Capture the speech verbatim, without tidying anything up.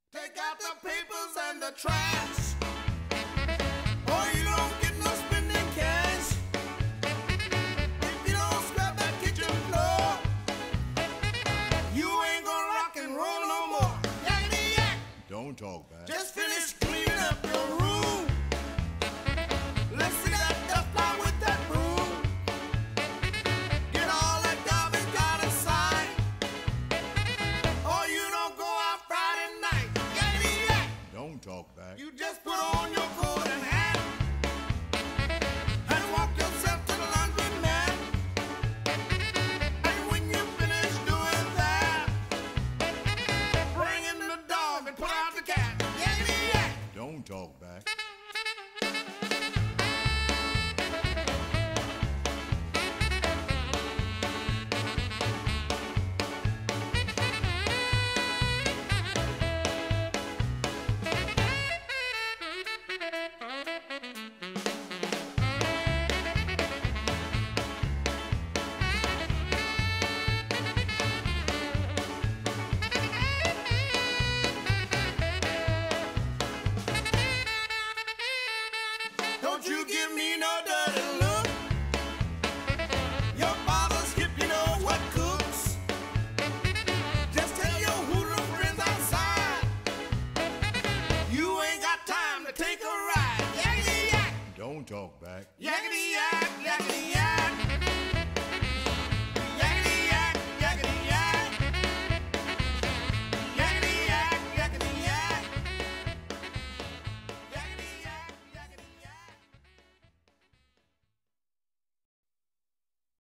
Take out the papers and the trash, or you don't get no spending cash. If you don't scrub that kitchen floor, you ain't gonna rock and roll no more. Yakety yak. Don't talk back. Just finish cleaning up your room. Let's see that dust fly with that broom. Get all that garbage out of sight, or you don't go out Friday night. Yakety yak. Don't talk back. You just put on your coat and hat and walk yourself to the laundromat. And when you finish doing that, bring in the dog and put out the cat. Yakety yak. Don't talk back. Don't you give me no dirty